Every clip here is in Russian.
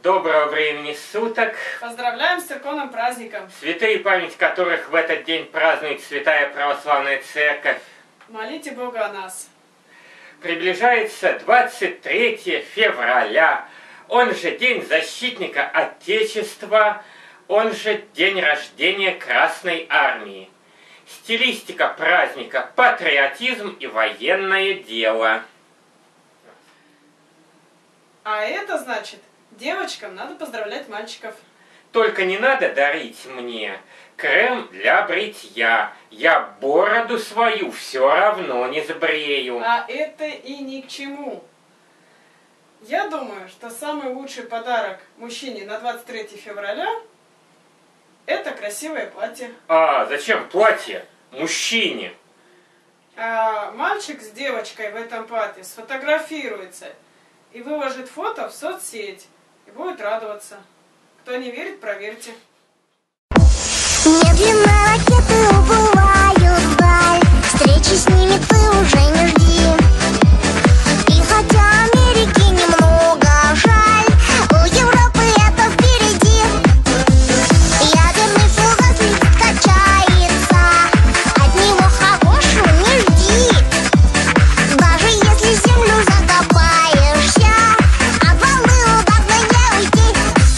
Доброго времени суток! Поздравляем с церковным праздником! Святые, память которых в этот день празднует Святая Православная Церковь. Молите Бога о нас! Приближается 23 февраля, он же День защитника Отечества, он же день рождения Красной Армии. Стилистика праздника – патриотизм и военное дело. А это значит, девочкам надо поздравлять мальчиков. Только не надо дарить мне крем для бритья. Я бороду свою все равно не забрею. А это и ни к чему. Я думаю, что самый лучший подарок мужчине на 23 февраля – это красивое платье. А зачем платье мужчине? А мальчик с девочкой в этом платье сфотографируется и выложит фото в соцсеть. И будет радоваться. Кто не верит, проверьте. Медленно ракеты убывают вдаль. Встречи с ними ты уже не жди. И хотя Америке немного жаль, у Европы это впереди. Ядерный фугас летит, качается. От него хорошего не жди. Даже если землю закопаешься, от волны удобно не уйти.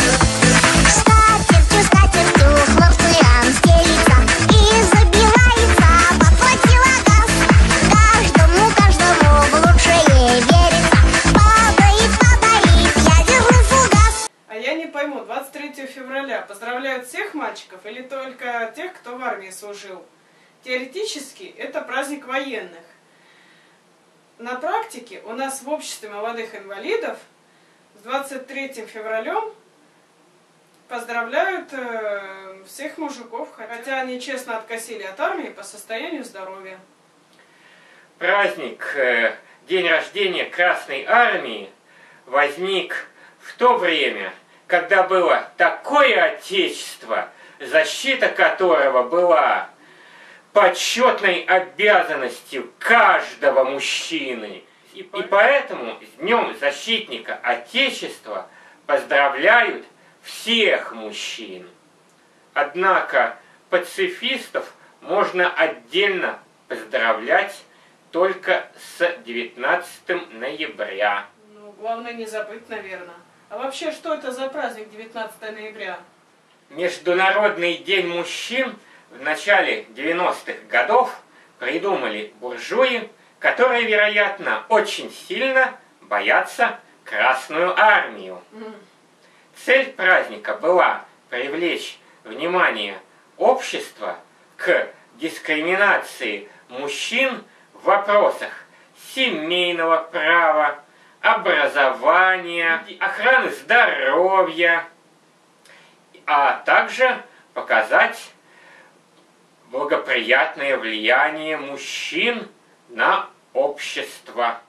Скатертью хлопцам стелится и забивается, подхватила газ. Каждому в лучшее верится. Падает ядерный фугас. А я не пойму, 23 февраля поздравляют всех мальчиков или только тех, кто в армии служил? Теоретически это праздник военных. На практике у нас в обществе молодых инвалидов с 23 февралем поздравляют всех мужиков, хотя они честно откосили от армии по состоянию здоровья. Праздник, день рождения Красной Армии возник в то время, когда было такое отечество, защита которого была почетной обязанностью каждого мужчины. И поэтому с Днем Защитника Отечества поздравляют всех мужчин. Однако пацифистов можно отдельно поздравлять только с 19 ноября. Ну, главное не забыть, наверное. А вообще, что это за праздник 19 ноября? Международный день мужчин в начале 90-х годов придумали буржуи, которые, вероятно, очень сильно боятся Красную Армию. Цель праздника была привлечь внимание общества к дискриминации мужчин в вопросах семейного права, образования, охраны здоровья, а также показать благоприятное влияние мужчин на общество.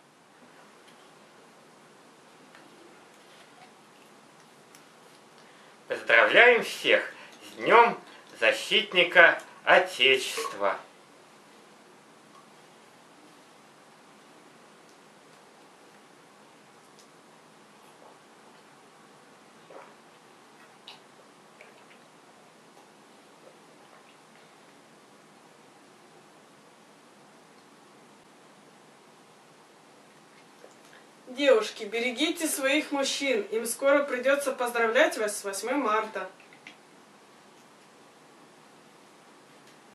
Поздравляем всех с Днем Защитника Отечества! Девушки, берегите своих мужчин, им скоро придется поздравлять вас с 8 марта.